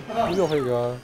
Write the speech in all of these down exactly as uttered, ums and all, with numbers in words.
Mir doch egal.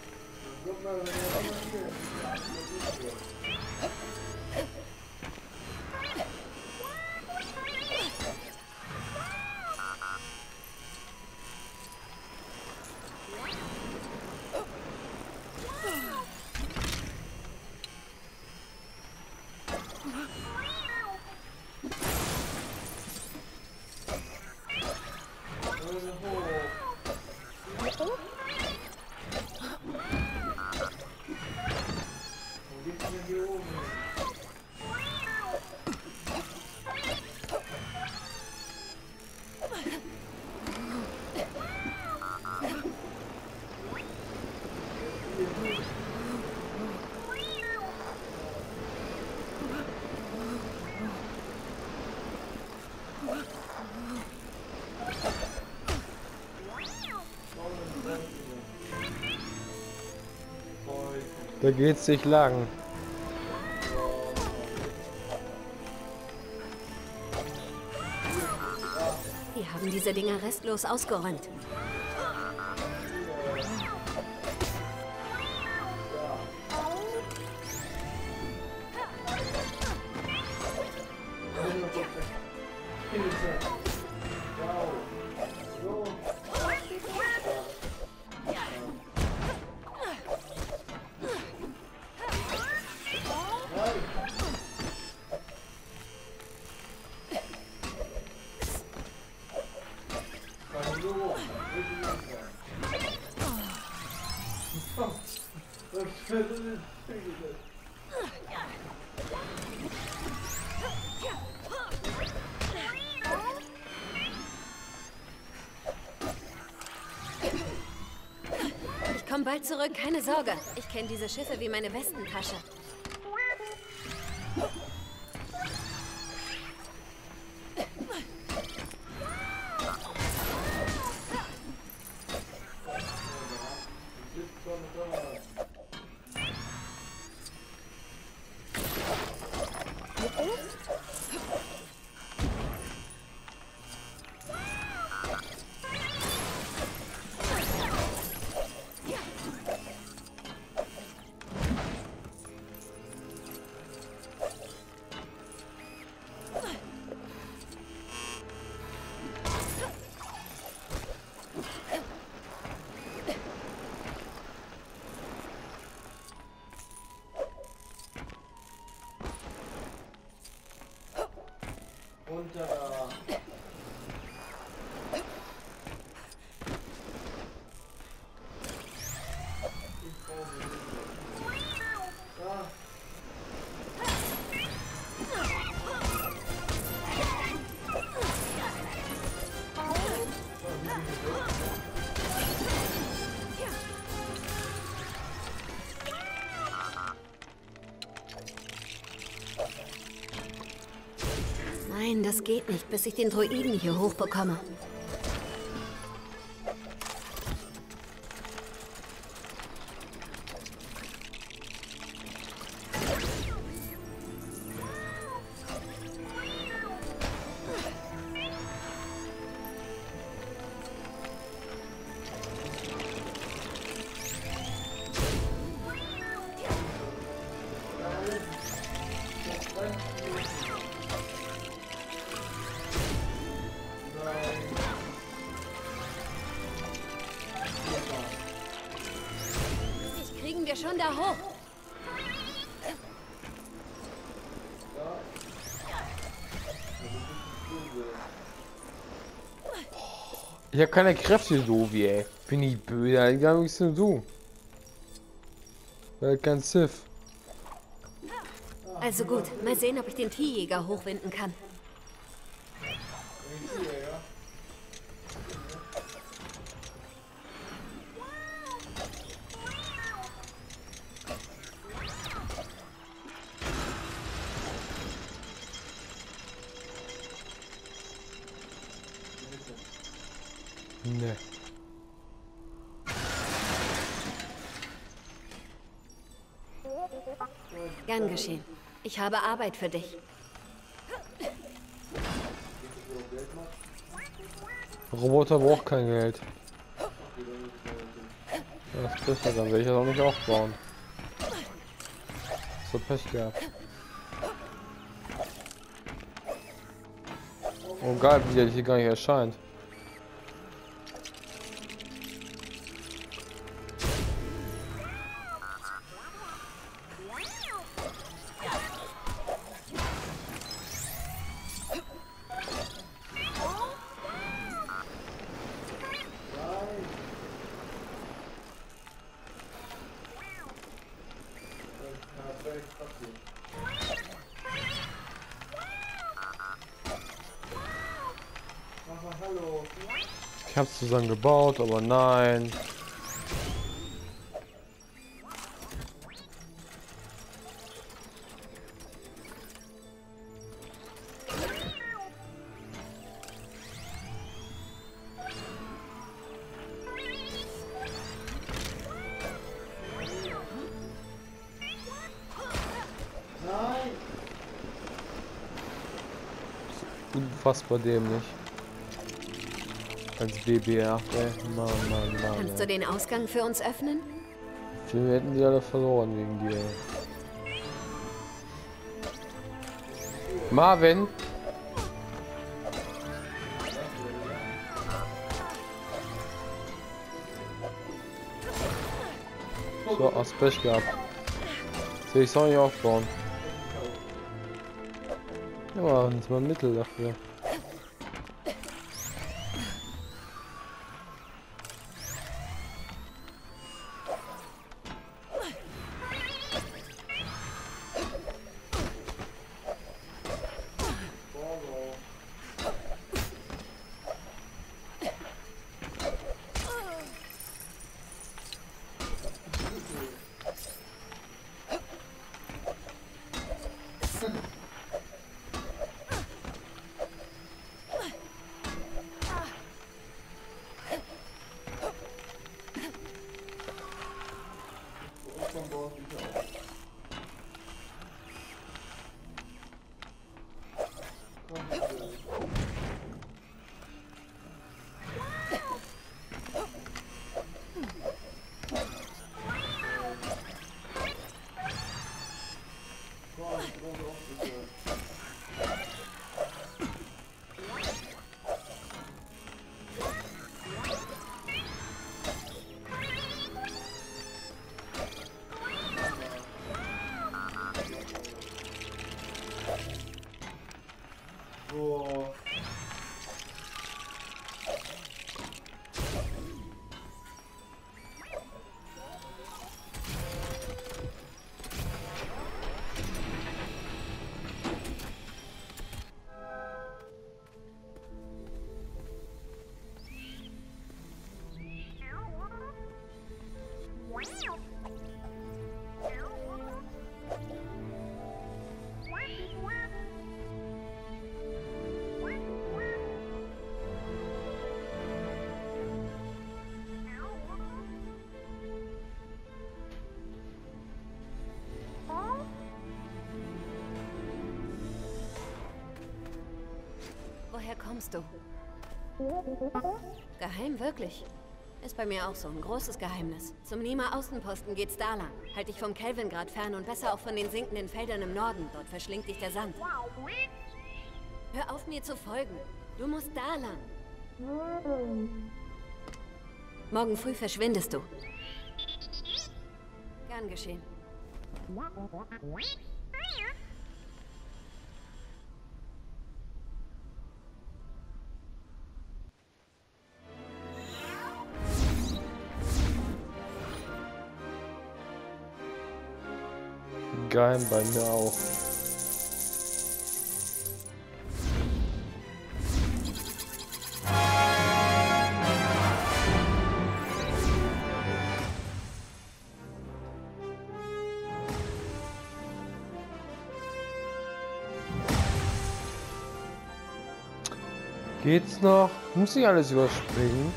Da geht's sich lang. Wir haben diese Dinger restlos ausgeräumt. Ich komme bald zurück, keine Sorge. Ich kenne diese Schiffe wie meine Westentasche. Nein, das geht nicht, bis ich den Droiden hier hochbekomme. Kriegen wir schon da hoch? Ich habe keine Kräfte, so wie ey. Bin ich böse, gar nichts zu tun. Weil kein Sith. Also gut, mal sehen, ob ich den T-Jäger hochwinden kann. Ne. Gern geschehen. Ich habe Arbeit für dich. Roboter braucht kein Geld. Das ist besser, dann will ich das auch nicht aufbauen. So Pech gehabt. Oh geil, wie der hier gar nicht erscheint. Ich hab's zusammen gebaut, aber nein. Unfassbar dämlich. Als B B R, ey. Mann, Mann, Mann. Kannst du den Ausgang für uns öffnen? Wir hätten die alle verloren wegen dir. Marvin! So, hast Pech gehabt. Jetzt will ich es auch nicht aufbauen. Ja, das ist mal ein Mittel dafür. Woher kommst du? Geheim, wirklich? Ist bei mir auch so ein großes Geheimnis. Zum Nima-Außenposten geht's da lang. Halt dich vom Kelvingrad fern und besser auch von den sinkenden Feldern im Norden. Dort verschlingt dich der Sand. Hör auf, mir zu folgen. Du musst da lang. Morgen früh verschwindest du. Gern geschehen. Geheim bei mir auch. Geht's noch? Muss ich alles überspringen?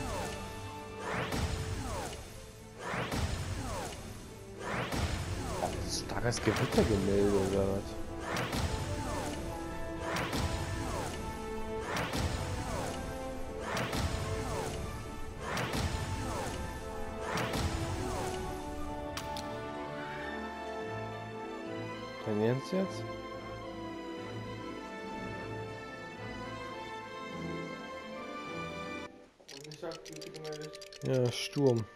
Starkes Gewittergemälde oder was? Dann jetzt jetzt? Ja, Sturm.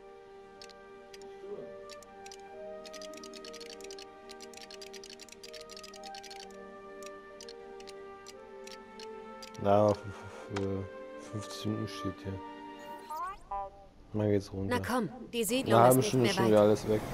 Ja, für fünfzig Minuten steht hier. Mal geht's runter. Na komm, die Siedlung Eine ist halbe nicht Stunde mehr schon weit. wieder alles weg.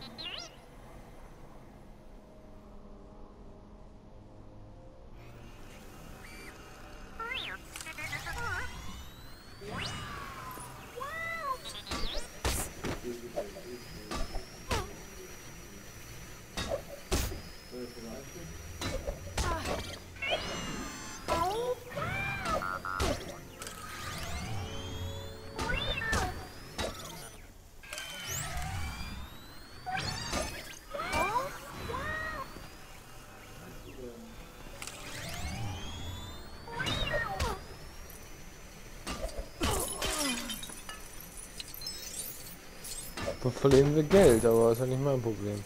Dann verlieren wir Geld, aber ist ja nicht mein Problem.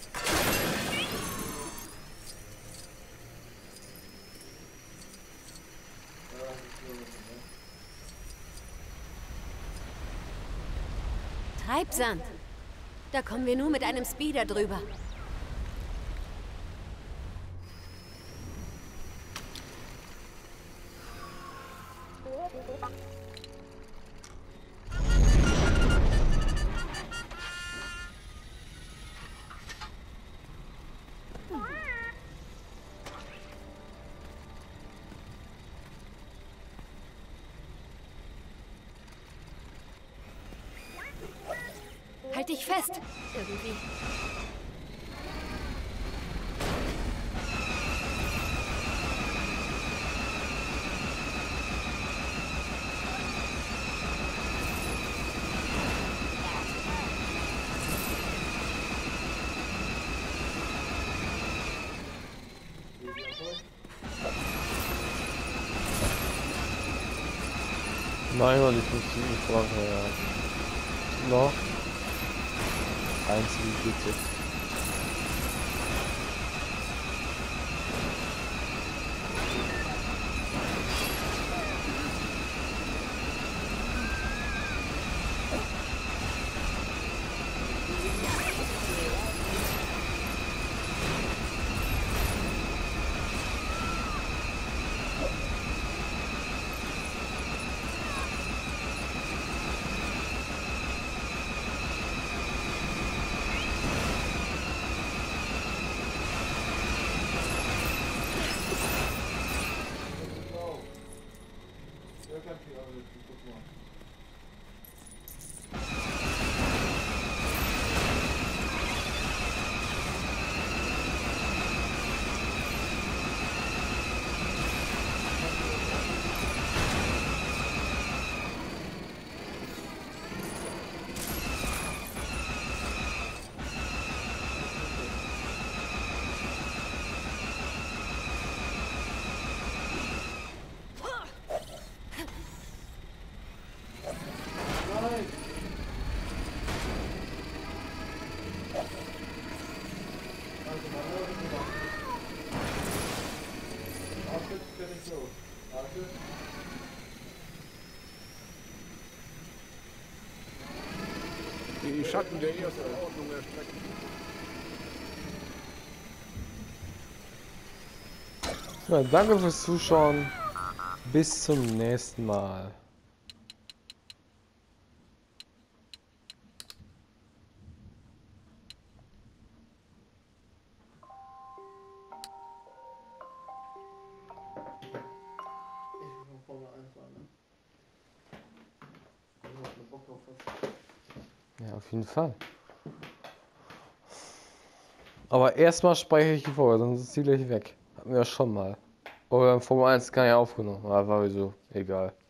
Treibsand. Da kommen wir nur mit einem Speeder drüber. Halt dich fest! Irgendwie. Nein, weil ich muss die Frage, ja. Noch. eins vierundvierzig. Die Schatten der ersten Ordnung erstrecken. Ja, danke fürs Zuschauen. Bis zum nächsten Mal. Ja, auf jeden Fall. Aber erstmal speichere ich die Folge, sonst ist die gleich weg. Hatten wir ja schon mal. Oder Formel eins kann ja aufgenommen, aber war so egal.